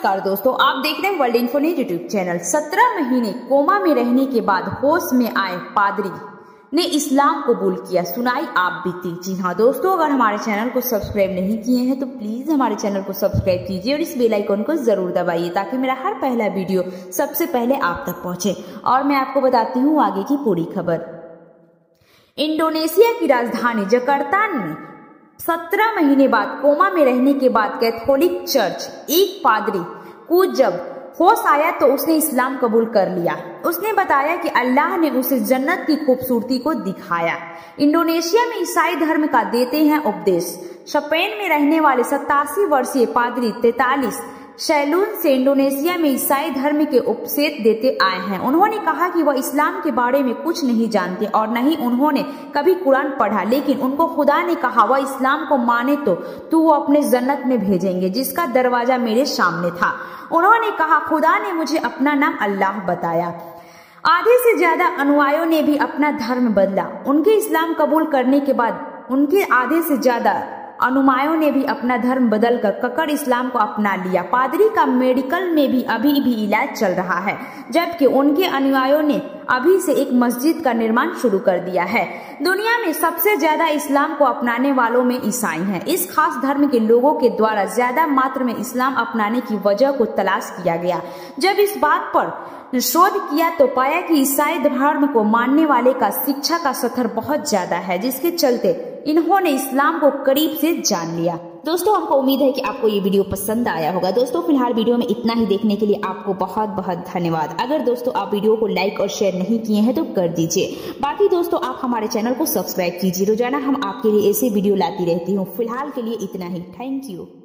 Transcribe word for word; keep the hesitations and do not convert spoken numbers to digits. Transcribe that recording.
नमस्कार दोस्तों, आप देख रहे हैं वर्ल्ड इन्फोन्यूज यूट्यूब चैनल। सत्रह महीने कोमा में रहने के बाद होश में आए पादरी ने इस्लाम कबूल किया, सुनाई आप बीती। जी हाँ दोस्तों, अगर हमारे चैनल को सब्सक्राइब नहीं किए हैं तो प्लीज हमारे चैनल को सब्सक्राइब कीजिए और इस बेल आइकन को जरूर दबाइए ताकि मेरा हर पहला वीडियो सबसे पहले आप तक पहुंचे। और मैं आपको बताती हूँ आगे की पूरी खबर। इंडोनेशिया की राजधानी जकार्ता में सत्रह महीने बाद कोमा में रहने के बाद कैथोलिक चर्च एक पादरी को जब होश आया तो उसने इस्लाम कबूल कर लिया। उसने बताया कि अल्लाह ने उसे जन्नत की खूबसूरती को दिखाया। इंडोनेशिया में ईसाई धर्म का देते हैं उपदेश। स्पेन में रहने वाले सतासी वर्षीय पादरी तैतालीस सैलून से इंडोनेशिया में ईसाई धर्म के उपदेश देते आए हैं। उन्होंने कहा कि वह इस्लाम के बारे में कुछ नहीं जानते और न ही उन्होंने कभी कुरान पढ़ा, लेकिन उनको खुदा ने कहा वह इस्लाम को माने तो तू वो अपने जन्नत में भेजेंगे, जिसका दरवाजा मेरे सामने था। उन्होंने कहा खुदा ने मुझे अपना नाम अल्लाह बताया। आधे से ज्यादा अनुयायियों ने भी अपना धर्म बदला। उनके इस्लाम कबूल करने के बाद उनके आधे से ज्यादा अनुयायियों ने भी अपना धर्म बदलकर ककड़ इस्लाम को अपना लिया। पादरी का मेडिकल में भी अभी भी इलाज चल रहा है, जबकि उनके अनुयायियों ने अभी से एक मस्जिद का निर्माण शुरू कर दिया है। दुनिया में सबसे ज्यादा इस्लाम को अपनाने वालों में ईसाई हैं। इस खास धर्म के लोगों के द्वारा ज्यादा मात्रा में इस्लाम अपनाने की वजह को तलाश किया गया। जब इस बात पर शोध किया तो पाया कि ईसाई धर्म को मानने वाले का शिक्षा का स्तर बहुत ज्यादा है, जिसके चलते इन्होंने इस्लाम को करीब से जान लिया। दोस्तों, हमको उम्मीद है कि आपको ये वीडियो पसंद आया होगा। दोस्तों, फिलहाल वीडियो में इतना ही। देखने के लिए आपको बहुत बहुत धन्यवाद। अगर दोस्तों आप वीडियो को लाइक और शेयर नहीं किए हैं तो कर दीजिए। बाकी दोस्तों आप हमारे चैनल को सब्सक्राइब कीजिए। रोजाना हम आपके लिए ऐसे वीडियो लाती रहती हूँ। फिलहाल के लिए इतना ही। Thank you.